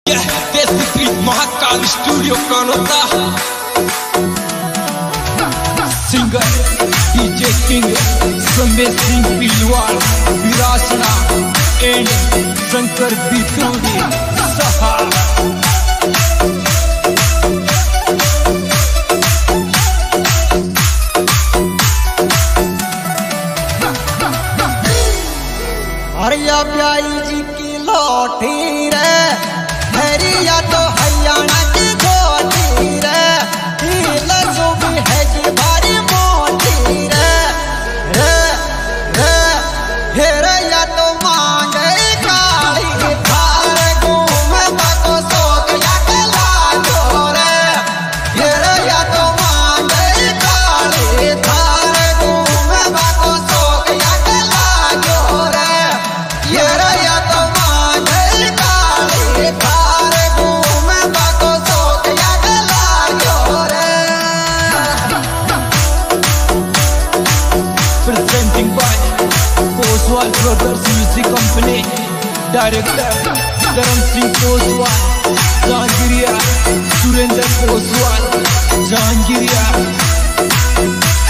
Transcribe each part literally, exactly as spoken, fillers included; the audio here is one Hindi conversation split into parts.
यह देसी Mahakal studio Kanota singer DJ king Sandesh Singh Pilwad Virasana and Shankar Bituri सहा हरिया प्याई जी की लौटी रे हरिया तो हरियाणा की छोटी रे लसो भी है जी भारी मोटी रे रे रे हेरिया तो मांगे काली थार घूम बाको सोक या कला जोरे हेरिया तो मांगे काली थार घूम बाको सोक या कला जोरे हेरिया तो मांगे काली थार घूम बाको सोक या कला जोरे। presenting by Koswal Brothers Music Company, Director Karan Singh Koswal, Jahangiriya Surendra Koswal, Jahangiriya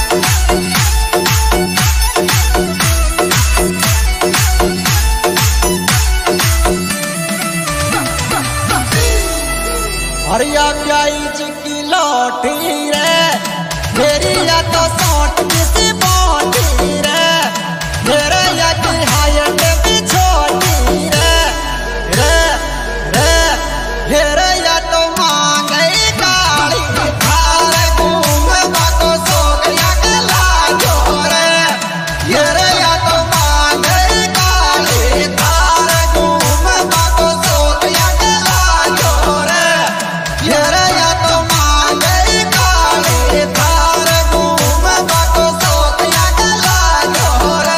हरिया प्याई जी की लौटी रे मेरिया तो सौट किसी बोटी रे मेरिया की हाइट भी छोटी रे रे रे हेरिया तो मांगे काली थार घूम बाको सोक या कला जोरे हेरिया तो मांगे काली थार घूम बाको सोक या कला जोरे हेरिया तो मांगे काली थार घूम बाको सोक या कला जोरे।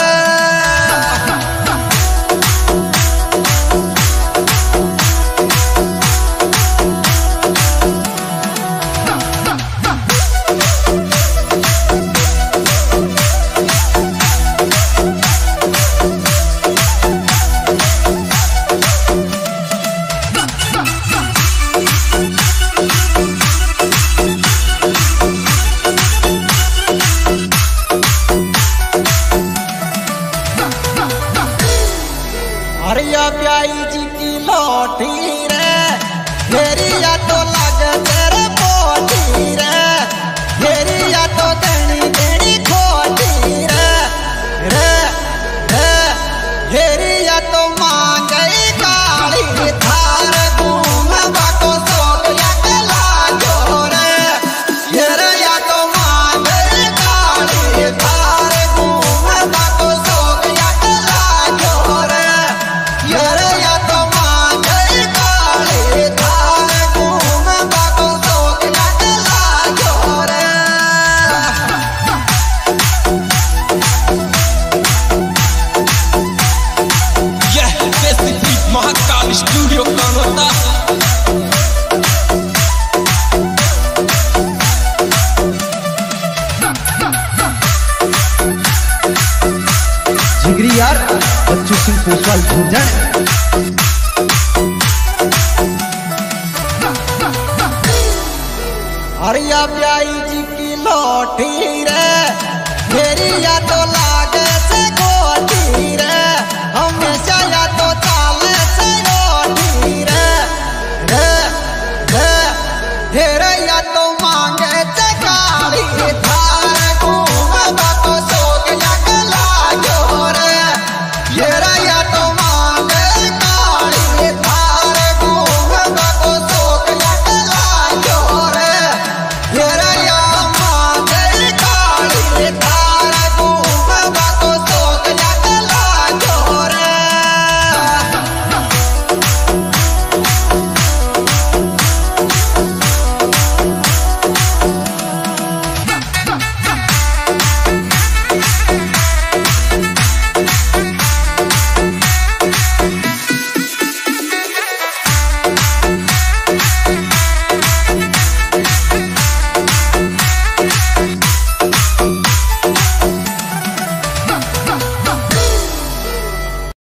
हरिया प्याई जी की लौटी रे हेरिया तो लग तेरे पोटी रे हेरिया तो देनी देनी खोटी रे रे रे हेरिया तो मांगे काली थार घूम बाको सोक या कला जोरे हेरिया तो मांगे काली थार घूम बाको सोक या कला जोरे हेरिया तो मांगे काली थार घूम बाको सोक या कला जोरे। यह देसी महाकाल स्टूडियो कानोता जिगरी यार बच्चू सिंह कोसवाल झुंझुन हरिया प्याई जी की लौटी रे